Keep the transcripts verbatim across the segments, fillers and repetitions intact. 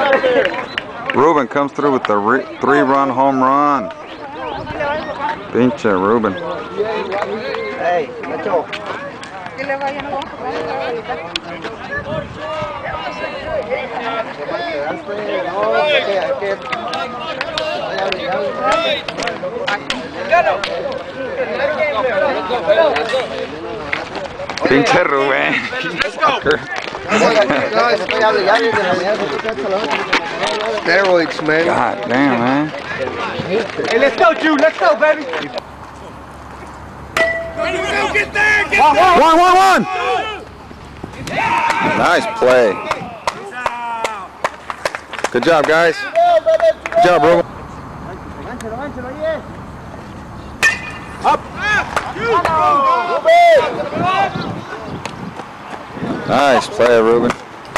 Ruben comes through with the three-run home run. Pinche Ruben. Hey, macho. Pinche Ruben. Steroids, man. God damn, man. Hey, let's go, Jude. Let's go, baby. Get there! Get One, one, one, one. Nice play. Good job, guys. Good job, Ruben. Up! Nice play, Ruben.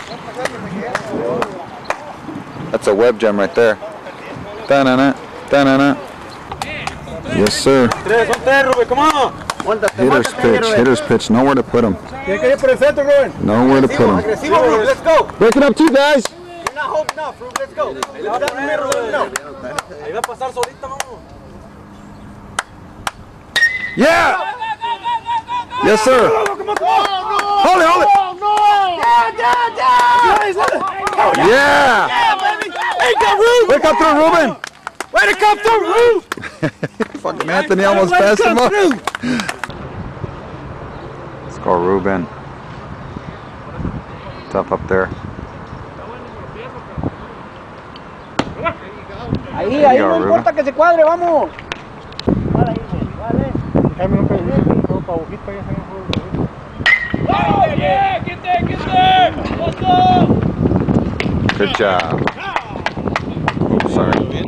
That's a web gem right there. Da-na-na, da-na-na. Yes, sir. Come on! Hitter's pitch, hitter's pitch. Nowhere to put him. Nowhere to put him. Let's go! Break it up too, guys. You're not holding enough, Ruben. Let's go. Ahí va a pasar solita, vamos. Yeah! Yes, sir. Hold it, hold it. Yeah! Wake up through, Ruben. Way to come through, Ruben! Fucking Anthony almost passed him up. Let's go, Ruben. Tough up there. Ahí, ahí, no importa que se cuadre, vamos. Vale, vale. Oh, yeah! Get there, get there! Let's go! Good job. Oops, sorry.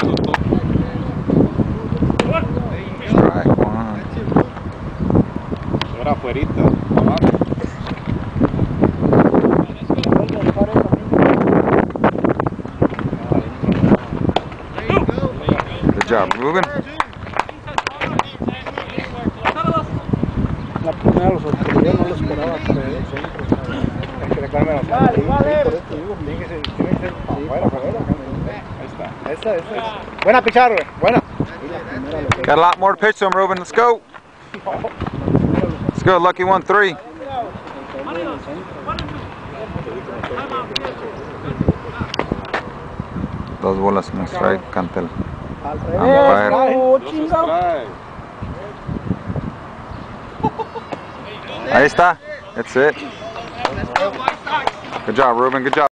Strike one. Ahora afuerita. Good job, Ruben. La primera los sorprendió, no lo esperaba. Hay que dejarme la Vale, vale. Tiene que ser, tiene que ser afuera, afuera. Ahí está. Esa, esa, esa. Buena pichar, güey. Buena. Got a lot more to pitch to him, Ruben. Let's go. Let's go, lucky one, three. Dos bolas en strike, Cantel. Umpire. Ahí está. That's it. Good job, Ruben. Good job.